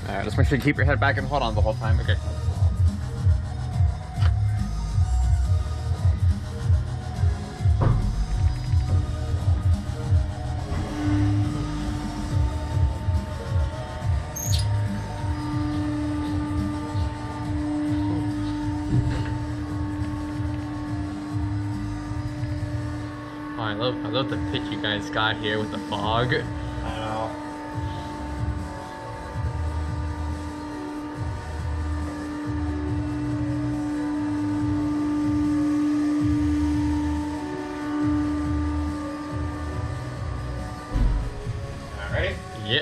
Alright, just make sure you keep your head back and hold on the whole time. Okay. Oh, I love the pitch you guys got here with the fog. I know. All right. Yeah.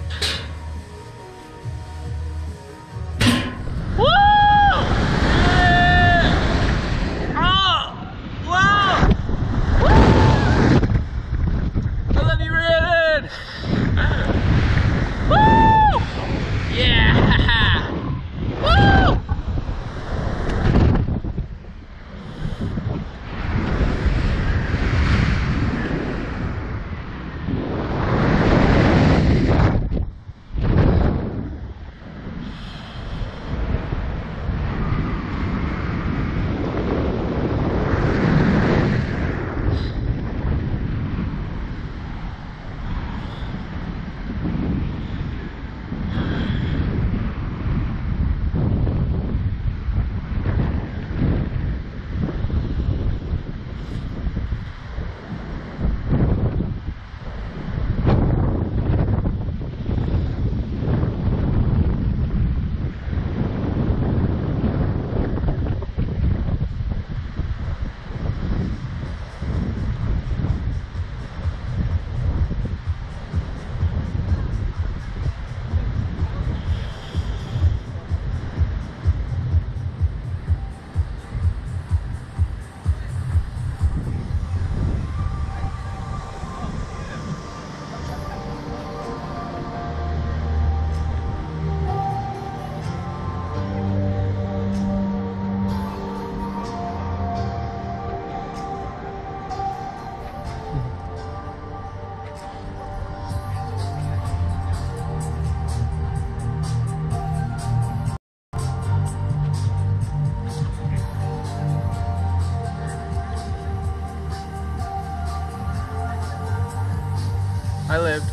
I lived.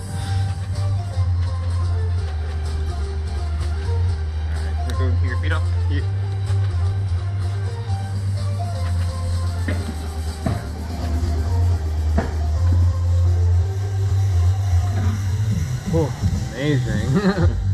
Alright, so go keep your feet up. Here. Oh, amazing.